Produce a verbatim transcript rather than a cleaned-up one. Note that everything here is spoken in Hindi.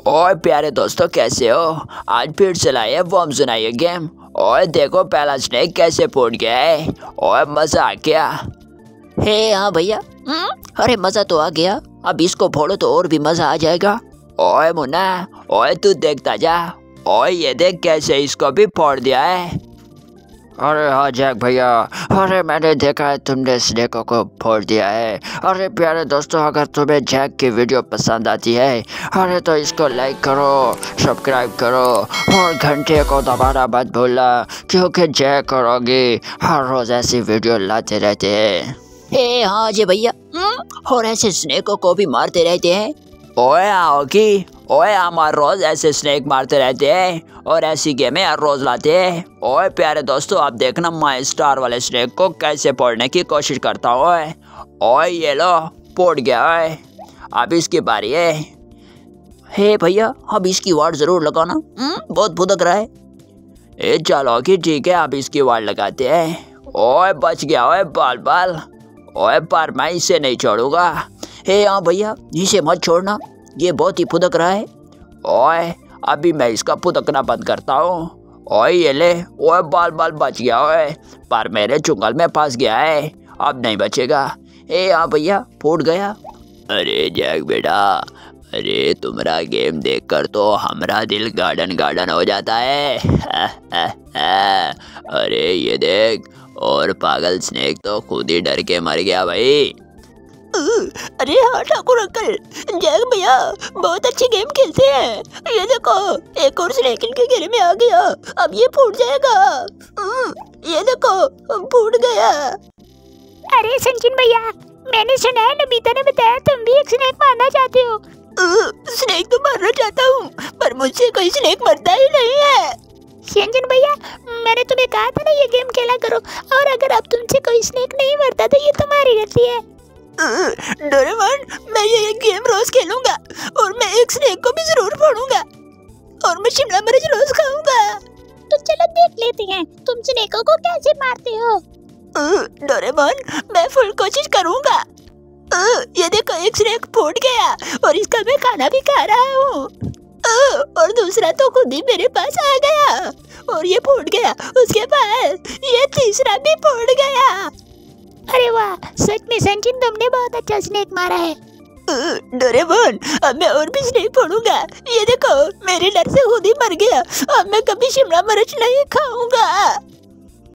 ओए प्यारे दोस्तों, कैसे हो? आज फिर से लाए वर्म सुनाइए गेम। ओए देखो पहला स्नेक कैसे फूट गया है। ओए मजा आ गया। हे हाँ भैया। अरे मजा तो आ गया, अब इसको फोड़ो तो और भी मजा आ जाएगा। ओए मुन्ना, ओए तू देखता जा। ओए ये देख कैसे इसको भी फोड़ दिया है। अरे हाँ जैक भैया, अरे मैंने देखा है तुमने स्नेकों को फोड़ दिया है। अरे प्यारे दोस्तों, अगर तुम्हें जैक की वीडियो पसंद आती है अरे तो इसको लाइक करो, सब्सक्राइब करो और घंटे को दबाना मत भूलना, क्योंकि जैक और ऑगी हर रोज़ ऐसी वीडियो लाते रहते हैं। हे हाँ जी भैया, और ऐसे स्नेकों को भी मारते रहते हैं। ओए ऑगी, ओए हम हर रोज ऐसे स्नेक मारते रहते हैं और ऐसी गेमें हर रोज लाते हैं। ओए प्यारे दोस्तों, आप देखना मैं स्टार वाले स्नेक को कैसे फोड़ने की कोशिश करता हूँ। ओए ये लो, फोड़ गया है। अब इसकी बारी है। हे भैया, अब इसकी वार जरूर लगाना, बहुत भुदक रहा है। ए चलो कि ठीक है, अब इसकी वार लगाते हैं। ओए बच गया ओए बाल बाल। ओए पर मैं इसे नहीं छोड़ूंगा। हे हाँ भैया, इसे मत छोड़ना, ये बहुत ही फुदक रहा है। ओए अभी मैं इसका फुदकना बंद करता हूँ। ओए ये ले, ओए बाल बाल बच गया ओए, पर मेरे चुंगल में फंस गया है, अब नहीं बचेगा। हे हाँ भैया, फूट गया। अरे जैक बेटा, अरे तुम्हारा गेम देखकर तो हमारा दिल गार्डन गार्डन हो जाता है। हा, हा, हा। अरे ये देख, और पागल स्नेक तो खुद ही डर के मर गया भाई। अरे हाँ ठाकुर अंकल, जैक भैया बहुत अच्छी गेम खेलते हैं। ये देखो, एक और स्नेक इनके घेरे में आ गया, अब ये फूट जाएगा। ये देखो, फूट गया। अरे संचिन भैया, मैंने सुना है नबीता ने बताया तुम भी एक स्नेक मारना चाहते हो। स्नेक तो मारना चाहता हूँ, पर मुझसे कोई स्नेक मरता ही नहीं है। संचिन भैया, मैंने तुम्हें कहा था ना ये गेम खेला करो, और अगर अब तुमसे कोई स्नेक नहीं मरता तो ये तुम्हारी गलती है। डोरेमोन, मैं ये गेम रोज खेलूंगा और मैं एक स्नेक को भी जरूर फोड़ूंगा और मैं शिमला मिर्च रोज खाऊंगा। तो चलो देख लेते हैं तुम स्नेकों को कैसे मारते हो। डोरेमोन, मैं फुल कोशिश करूंगा। ये देखो, एक स्नेक फूट गया और इसका मैं खाना भी खा रहा हूँ, और दूसरा तो खुद ही मेरे पास आ गया और ये फूट गया। उसके बाद ये तीसरा भी फूट गया। अरे वाह, सच में संचिन तुमने बहुत अच्छा स्नेक मारा है। डोरेमोन, अब मैं और भी स्नेक फोड़ूंगा। ये देखो, मेरे डर से खुद ही मर गया। अब मैं कभी शिमला मिर्च नहीं खाऊंगा।